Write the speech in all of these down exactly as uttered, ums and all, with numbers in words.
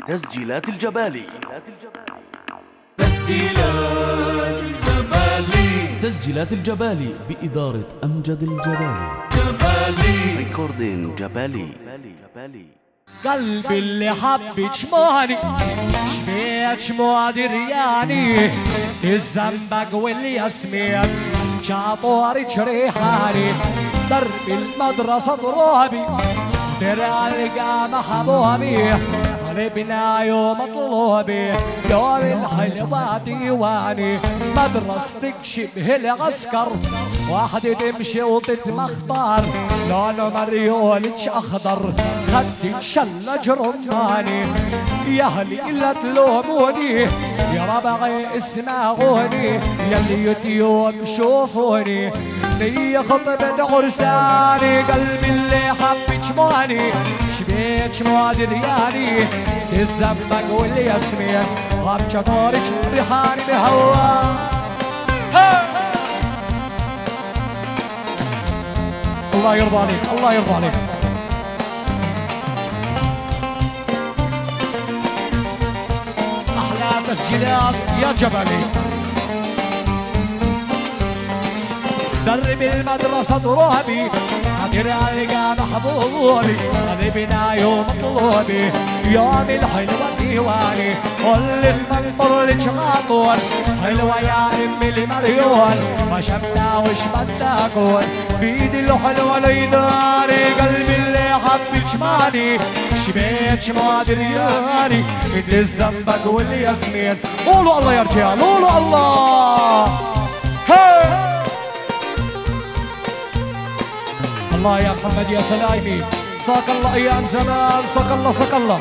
تسجيلات الجبالي. تسجيلات الجبالي. تسجيلات الجبالي بإدارة أمجد الجبالي. جبالي ريكوردين جبالي. قلبي اللي حب شموعني شبيت شموع درياني الزنبق والياسمين شاطوري ريحاني درب المدرسة ضرابي درع القامة حبوبي قلبنا يوم طلوبي يوم الحلوة ديواني مدرستك شبه العسكر واحد تمشي وتتمختار لونه مريولتش اخضر خدك شلج رماني يا اهلي لا تلوموني يا ربعي اسمعوني يا اليوتيوب شوفوني لي خطبة عرساني قلبي اللي حب شمواني شبيت شموع درياني الزنبق والياسمين غاب شطارك ريحاني بهوا الله يرضى عليك الله يرضى عليك. أحلى تسجيلات يا جبلي. درب المدرسة ضرابي قدر عليك محبوبي قلبنا يوم طلوبي يوم الحلوة ديواني واللي اسمنطر لك غاطور حلوة يا امي المريول ما شمتا وش بداكون بيدي الحلوة ليداني قلبي اللي حب شماني شبيت شما درياني قد الزنبق والياسمين قولوا الله يا رجال قولوا الله. هي الله يا محمد يا سلايمي ساق الله ايام زمان ساق الله ساق الله.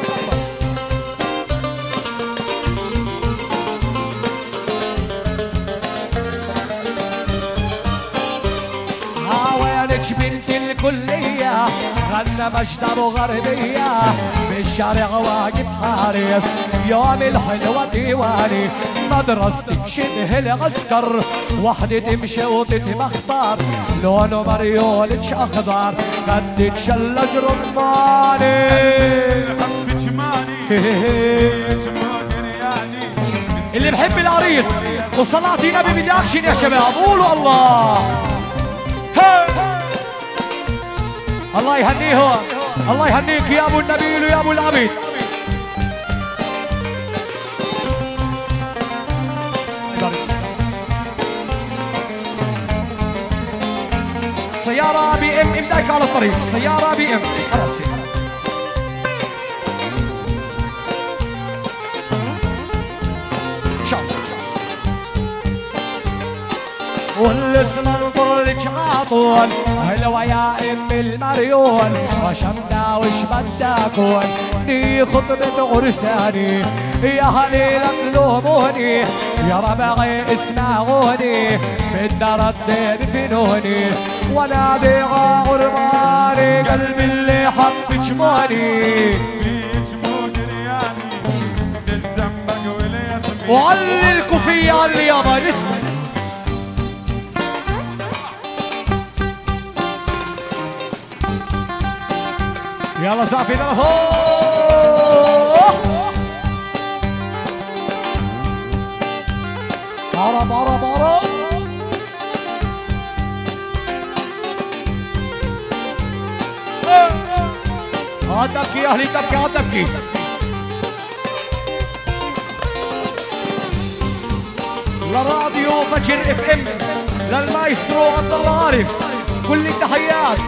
عوالج بنت الكلية غنى مشتر غربية بالشارع واقف حارس يوم الحلوة ديواني مدرستك شبه العسكر وحدة تمشي وتتمختار لونه مريولتش اخضر خدك شلج رماني حب جمالي اللي بحب العريس وصلاة نبي بالاكشن يا شباب قولوا الله. الله يهنيه الله يهنيك يا ابو النبيل ويا ابو العبيد. سيارة بي ام امداك على الطريق سيارة بي ام خلاص شاء الله. والاسم انظر لك عاطول هلوة يا ام المريول وشمدا وش بداكون دي خطبة عرساني يا هلي لا تلوموني يا ربعي اسمعوني بالدار الدين فينوني وانا بيع غرباني قلبي اللي حب جموني بيجمو درياني الزنبق والياسمين وعلي الكوفية علي يابا لس يلا صافي هرب هرب هرب هات تبكي يا اهلي تبكي هات تبكي. لراديو فجر اف ام للمايسترو عبد الله عارف كل التحيات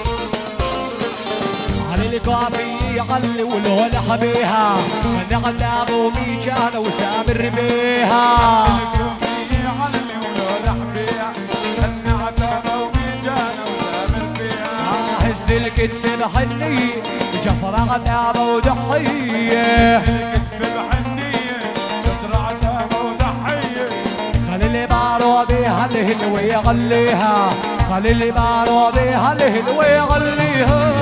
علي الكافي يعلي والهول حبيها نغلب وميجانا وسامر بيها يعلي والهول حبيها النعتاب وميجانا وسامر بيها هز الكتف بحنية جفر عتابة وضحية الكتف بحنية جفر عتابة وضحية خلي اللي باروديها الهلوة يغليها خلي اللي باروديها الهلوة يغليها.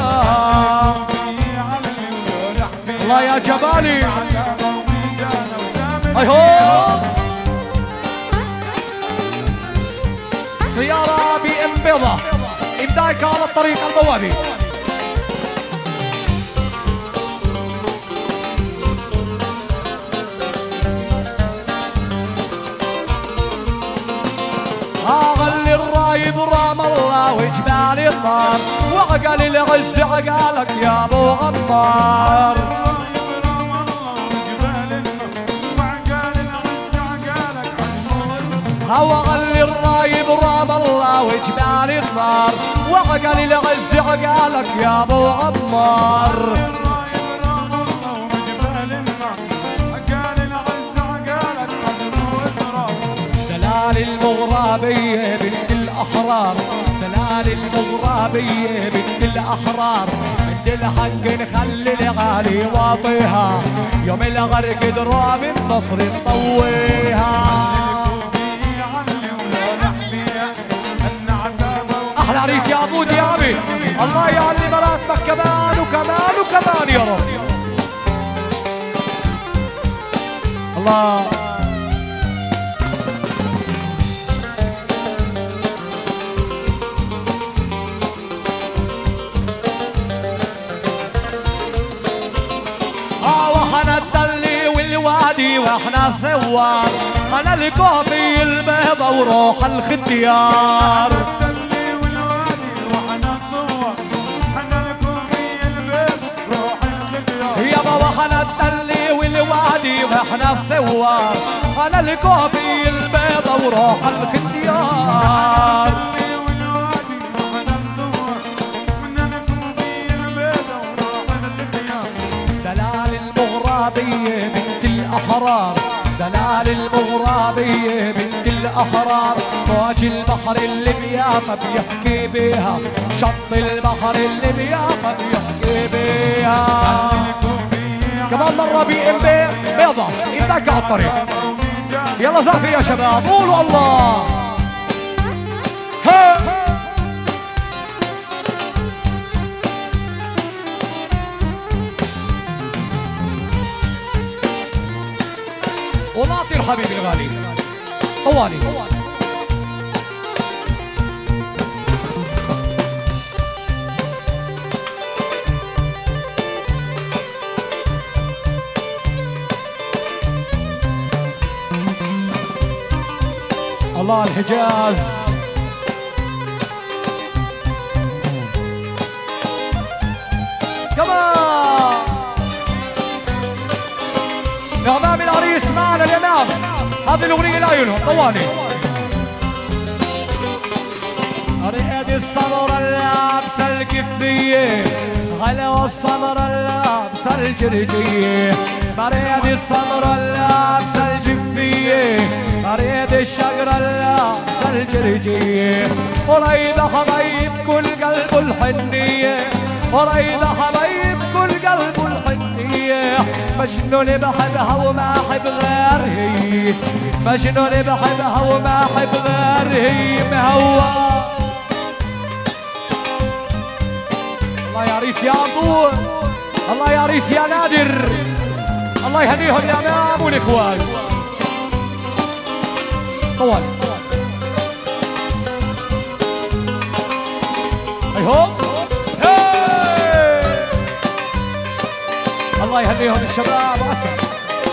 الله يا جبالي ايهو سيارة بي ام بيضة امداك على الطريق البوابي. وجبال النار وعقل العز عقالك يا ابو عمار. وعقل الرايب رام الله وجبال النار وعقل العز عقالك يا ابو عمار. دلال المغربية بنت الأحرار دلال المغربية بنت الأحرار عند الحق نخلي الغالي واطيها يوم الغرق درام النصر نطويها. أحلى عريس يا عبود يا عبي الله يعلي مراتبك كمان وكمان وكمان يا رب. الله واحنا ثوار انا الكوفي البيضة وروح الختيار. يابا واحنا الدلي والوادي واحنا الثوار انا الكوفي البيضة وروح الختيار. دلال المغربية بنت الأحرار دلال المغربية بنت الأحرار موج البحر اللي بيافا بيحكي بيها شط البحر اللي بيافا بيحكي بيها. كمان مرة بي ام بي بيضة ايدك على الطريق يلا زعفي يا شباب قولوا الله. ها وناطر حبيبي الغالي طوالي. الله الحجاز كمان أمام العريس معنا اليمام هذه الأغنية لعيونهم طوالي. ريد السمرة اللابسة الكفية غلا السمرة اللابسة الجرجية مريد السمرة اللابسة الجفية مريد الشجرة اللابسة الجرجية وريد حبايب كل قلب الحنية وريد حبايب كل قلب الحنية مجنون بحبها وما احب غير هي مجنون بحبها وما احب غير هي مهوى. الله يا عريس يا عطور الله يا عريس يا نادر الله يهديهم يا امام والاخوان طوال. ايهم الله يهديهم الشباب واسع.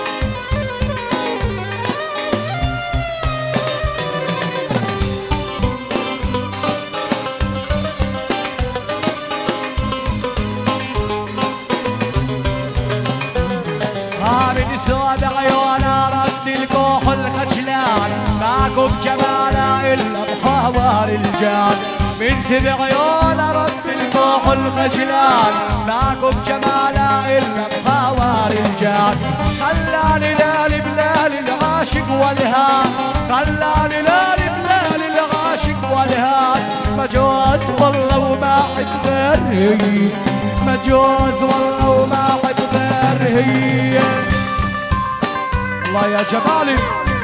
من سود عيونا رد الكوح الخجلان ماكو بجماله الا بحوار الجان من سود عيونا رد الكوح الخجلان ماكو بجماله الا بحوار الجان خلاني لالي بلالي العاشق والهان خلاني لالي بلالي العاشق والهان مجوز والله وما احب غير هي مجوز والله وما احب غير هي. الله يا جمالي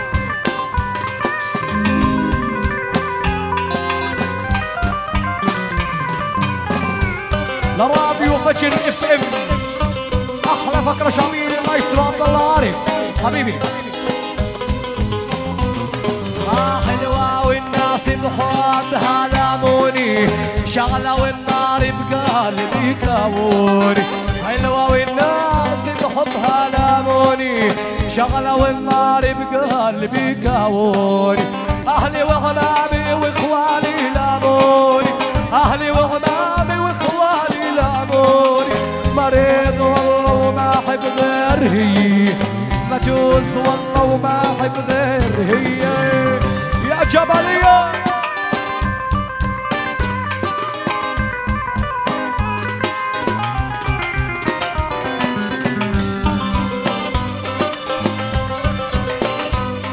لراديو فجر اف ام احلى فقره شعبيه للمايسترو عبد الله عارف حبيبي. ما حلوه والناس بحبها لاموني شغله والنار بقلبي كاوني حلوه والناس بحبها لاموني شغله والنار بقلبي كاوني اهلي واحبابي واخواني لاموني اهلي وعمامي واخواني لعبوني مريض والله وما احب غير هي مجوز والله وما احب غير هي يا جبلية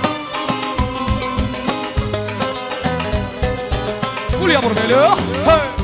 قول يا برميلة.